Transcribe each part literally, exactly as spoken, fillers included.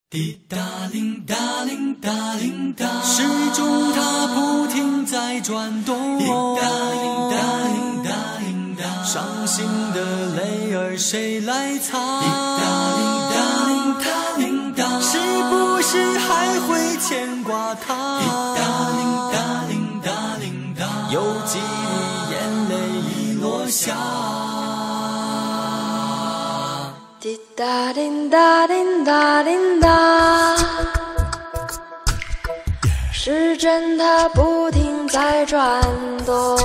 滴答铃答铃答铃答，时钟它不停在转动。滴答铃答铃答铃答，伤心的泪儿谁来擦？滴答铃答铃答铃答，是不是还会牵挂他？滴答铃答铃答铃答，有几滴眼泪已落下。 滴答叮答叮答叮答，时针它不停在转动。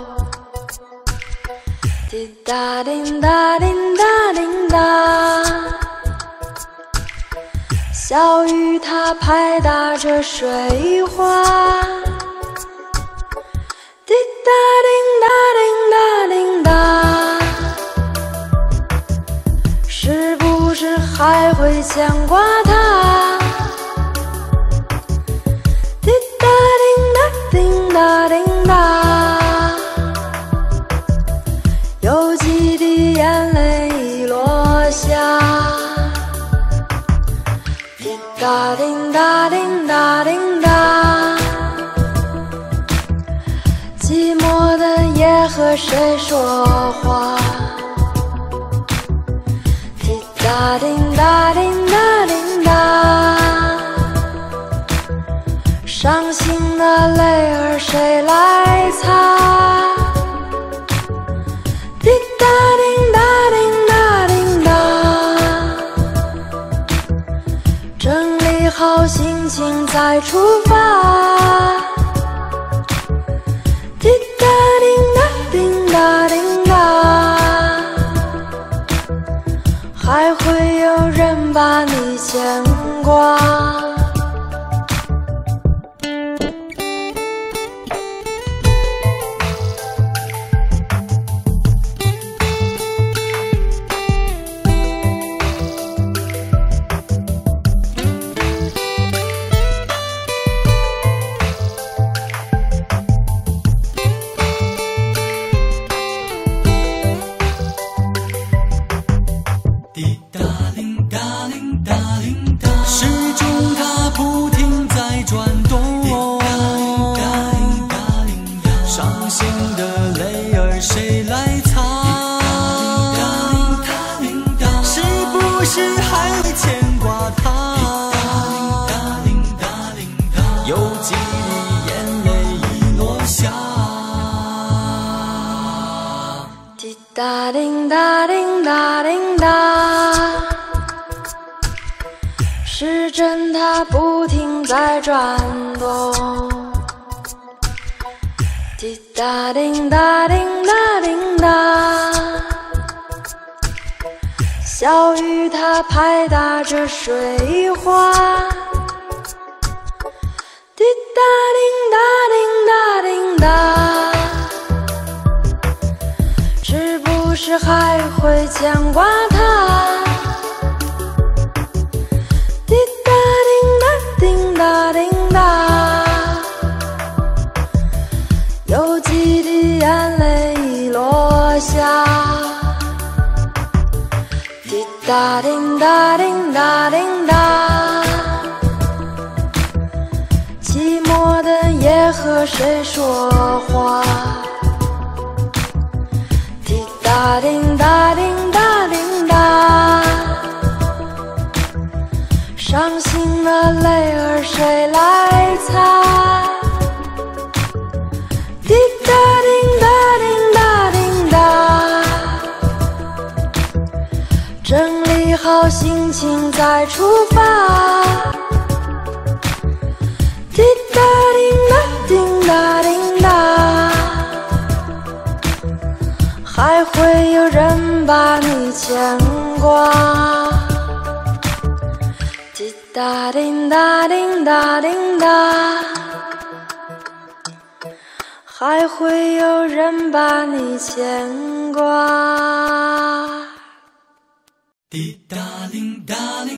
滴答叮答叮答叮答，小雨它拍打着水花。滴答叮答叮答叮答，是不是还会牵挂他？滴答叮答叮答叮答，有几滴眼泪已落下。滴答叮答叮答叮答，寂寞的夜和谁说话？滴答叮答叮答叮答，伤心的泪儿谁来擦？滴答叮答叮答叮答，整理好心情再出发。滴答叮答叮答叮答，还会有人把你牵挂。 滴答铃答铃答铃答，时钟它不停在转动。滴答铃答铃答，伤心的泪儿谁来擦？滴答铃答铃答，是不是还会牵挂他？滴答铃答铃答，有几滴眼泪已落下。 滴答叮答叮答叮答，时针它不停在转动。滴答叮答叮答叮答，小雨它拍打着水花。滴答叮答叮答叮答，是不是还会牵挂他？滴答叮答叮答叮答，有几滴眼泪已落下。滴答叮答叮答叮答，寂寞的夜和谁说话？滴答叮答叮答叮答，伤心的泪儿谁来擦？滴答叮答叮答叮答，整理好心情再出发。滴答叮答叮答叮答，还会有人把你牵挂。滴答叮答叮答叮答，还会有人把你牵挂。 滴答铃答铃。